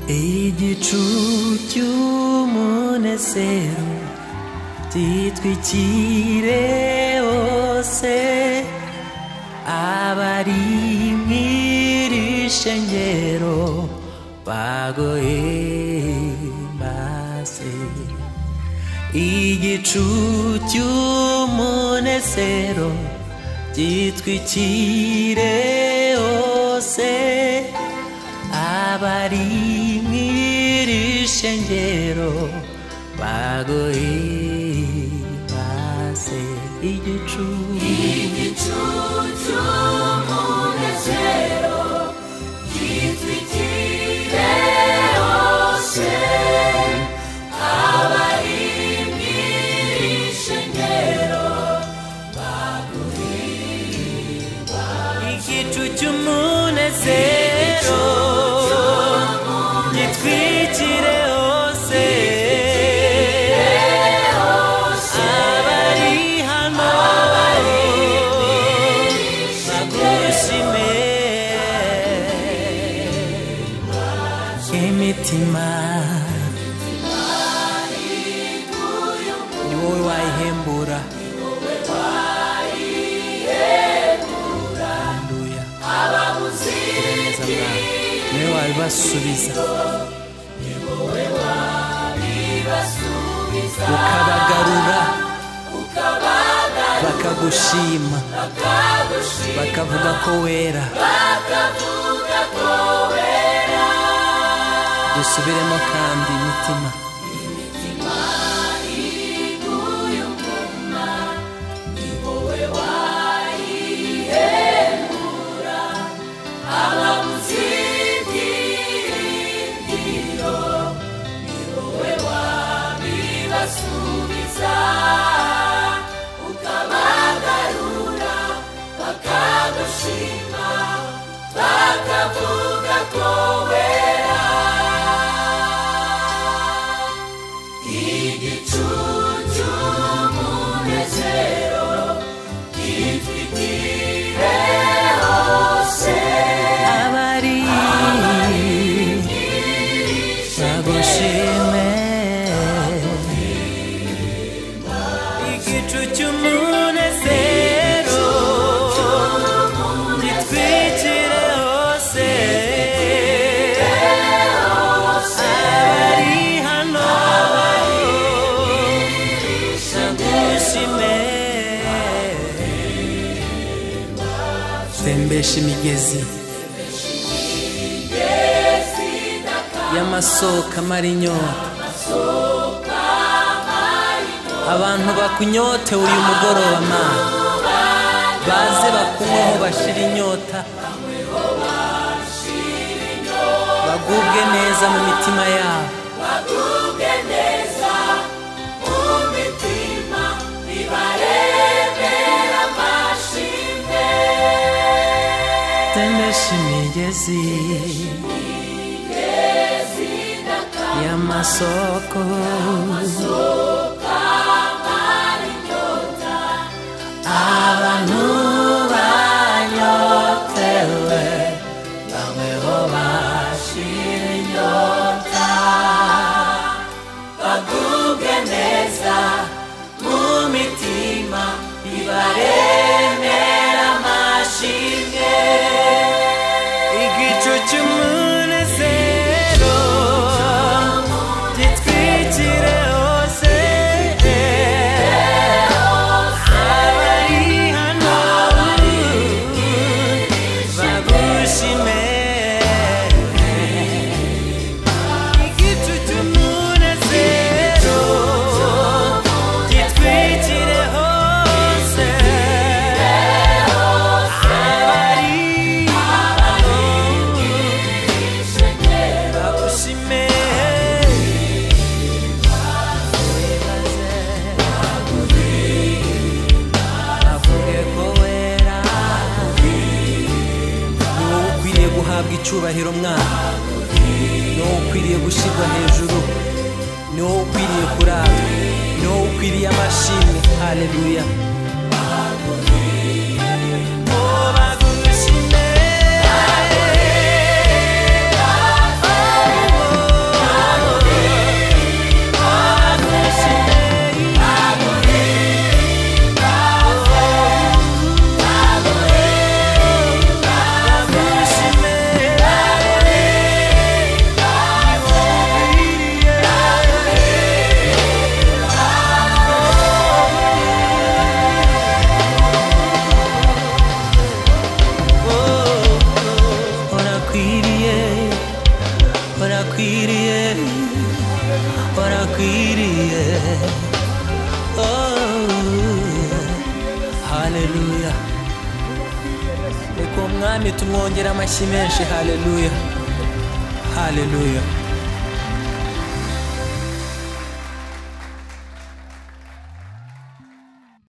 Igicu cy'umunezero gitwikire hose abari mw'iri shengero baguhimbaze. Igicu cy'umunezero gitwikire hose abari mw'iri shengero baguhimbaze. Igicu cy'umunezero gitwikire hose abari mw'iri shengero baguhimbaze. Igicu cy'umunezero gitwikire hose abari hano bagushime. Imitima ni wowe wayihembura, niwe wabibasubiza ukabagarura bakagushima bakavuga ko wera. Dusubiremo kandi imitima ukabagarura bakagushima bakavuga ko wera. Igicu cy'umunezero gitwikire hose abari bagushime. Igicu cy'umunezero gitwikire hose abari hano bagushime. Tembesha imigezi y'amasoko amara inyota, abantu bakunyotewe uyu mugoroba mana baze bakunyweho bashira inyota, bagubwe neza mu mitima yabo. Tembesha imigezi y'amasoko abantu banyotewe bamweho bashira inyota, bagubwe neza mu mitima bibaremera amashimwe. Igicu cy'umunezero gitwikire hose abari hano bagushime. Igicu cy'umunezero gitwikire hose abari bagushime. Bavuge ko wera, ni wowe ukwiriye guhabwa icyubahiro mwana, ni wowe ukwiriye gushyirwa hejuru, ni wowe ukwiriye kuraba, ni wowe ukwiriye amashimwe. Haleluya. Oh, bagushime. reka uwo mwami tumwongere amashyi menshi. Haleluya, haleluya.